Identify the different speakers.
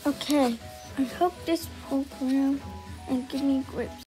Speaker 1: Okay, I hope this program and give me grips.